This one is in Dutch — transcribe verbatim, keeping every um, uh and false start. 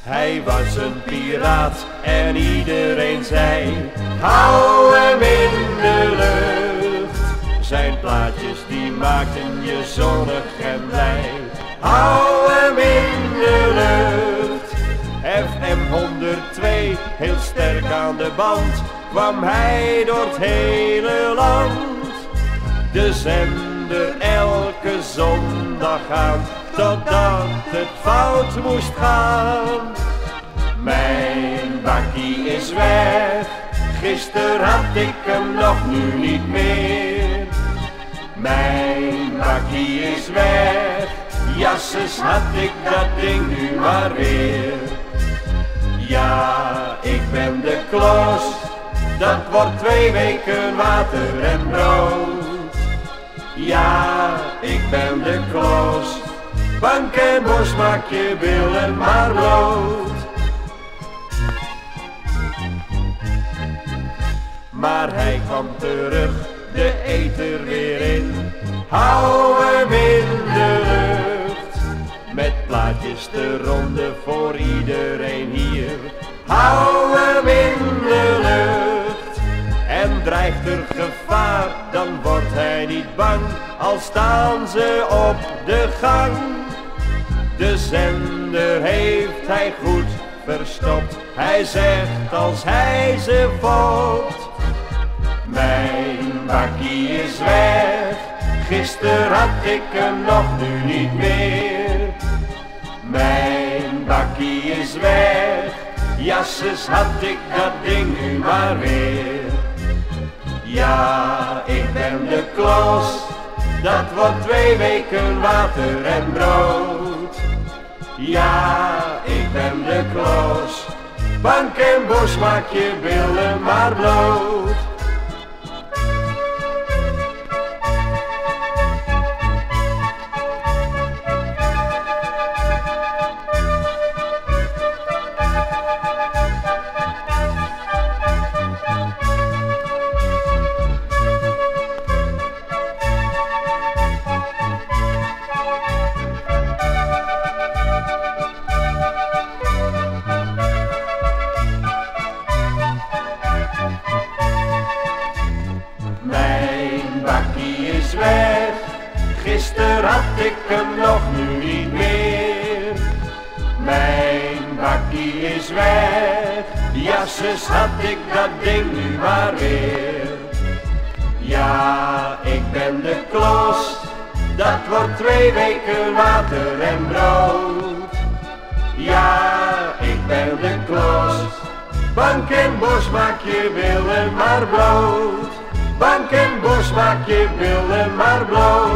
Hij was een piraat en iedereen zei, hou hem in de lucht. Zijn plaatjes die maakten je zonnig en blij, hou hem in de lucht. F M honderdtwee, heel sterk aan de band, kwam hij door het hele land. De zender elke zondag aan, totdat het fout moest gaan. Mijn bakkie is weg, gisteren had ik hem nog, nu niet meer. Mijn bakkie is weg, jasses had ik dat ding nu maar weer. Ja, ik ben de klos, dat wordt twee weken water en brood. Ja, ik ben de klos, bank en bos maak je billen maar bloot. Maar hij kwam terug, de eter weer in, hou hem in de lucht. Met plaatjes te ronde voor iedereen hier, hou hem in de lucht. En dreigt er gevaar, dan wordt hij niet bang, al staan ze op de gang. De zender heeft hij goed verstopt, hij zegt als hij ze fopt. Mijn bakkie is weg, gisteren had ik hem nog, nu niet meer. Mijn bakkie is weg, jasses had ik dat ding nu maar weer. Ja, ik ben de klos, dat wordt twee weken water en brood. Ja, ik ben de klos, bank en bos maak je billen maar bloot. Mijn bakkie is weg, gisteren had ik hem nog, nu niet meer. Mijn bakkie is weg, jasses had ik dat ding nu maar weer. Ja, ik ben de klos, dat wordt twee weken water en brood. Ja, ik ben de klos, bank en bos maak je billen maar bloot. Bank en bos maak je billen maar bloot.